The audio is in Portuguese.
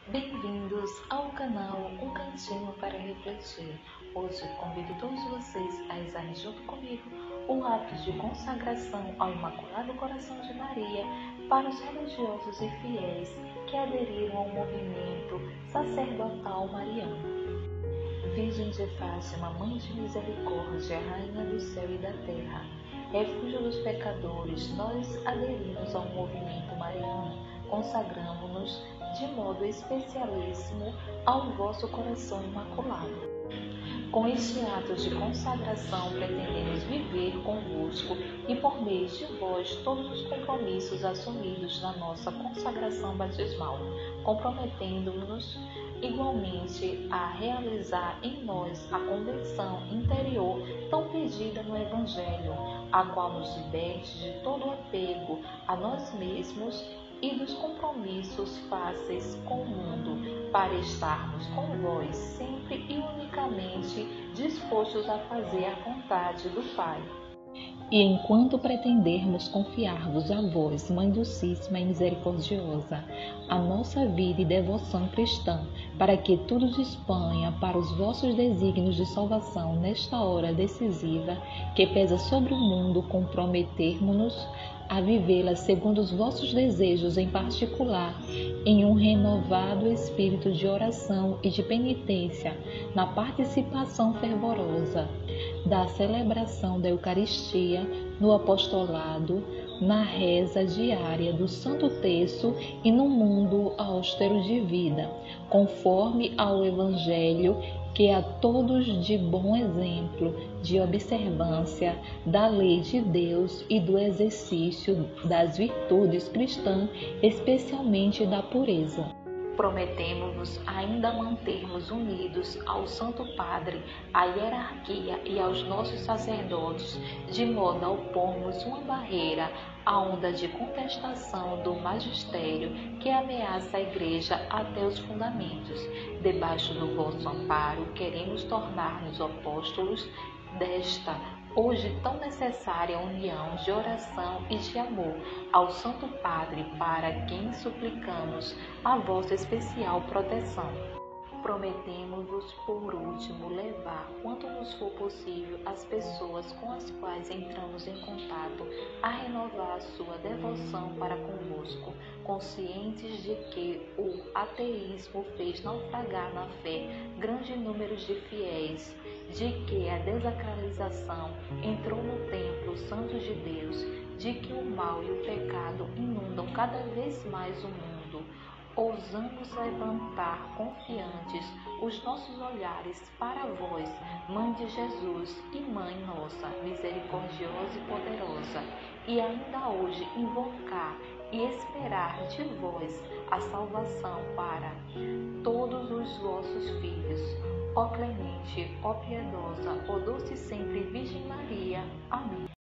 Bem-vindos ao canal Um Cantinho para Refletir. Hoje convido todos vocês a rezarem junto comigo o ato de consagração ao Imaculado Coração de Maria para os religiosos e fiéis que aderiram ao movimento sacerdotal mariano. Virgem de Fátima, Mãe de Misericórdia, Rainha do céu e da terra, refúgio dos pecadores, nós aderimos ao movimento mariano, consagramo-nos de modo especialíssimo ao vosso coração imaculado. Com este ato de consagração, pretendemos viver convosco e por meio de vós todos os compromissos assumidos na nossa consagração batismal, comprometendo-nos igualmente a realizar em nós a conversão interior tão pedida no Evangelho, a qual nos liberte de todo o apego a nós mesmos e dos compromissos fáceis com o mundo, para estarmos com vós sempre e unicamente dispostos a fazer a vontade do Pai. E enquanto pretendermos confiar-vos a vós, Mãe Docíssima e Misericordiosa, a nossa vida e devoção cristã, para que tudo disponha para os vossos desígnios de salvação nesta hora decisiva que pesa sobre o mundo, comprometermos-nos a vivê-la segundo os vossos desejos, em particular, em um renovado espírito de oração e de penitência, na participação fervorosa da celebração da Eucaristia, no apostolado, na reza diária do Santo Terço e no mundo austero de vida, conforme ao Evangelho que a todos de bom exemplo de observância da lei de Deus e do exercício das virtudes cristãs, especialmente da pureza. Prometemos-vos ainda mantermos unidos ao Santo Padre, à hierarquia e aos nossos sacerdotes, de modo a opormos uma barreira à onda de contestação do magistério que ameaça a Igreja até os fundamentos. Debaixo do vosso amparo, queremos tornar-nos apóstolos desta hoje tão necessária união de oração e de amor ao Santo Padre, para quem suplicamos a vossa especial proteção. Prometemos-vos, por último, levar, quanto nos for possível, as pessoas com as quais entramos em contato a renovar a sua devoção para convosco, conscientes de que o ateísmo fez naufragar na fé grande número de fiéis, de que a desacralização entrou no templo santo de Deus, de que o mal e o pecado inundam cada vez mais o mundo. Ousamos levantar confiantes os nossos olhares para vós, Mãe de Jesus e Mãe nossa, misericordiosa e poderosa, e ainda hoje invocar e esperar de vós a salvação para todos os vossos filhos. Ó clemente, ó piedosa, ó doce sempre Virgem Maria. Amém.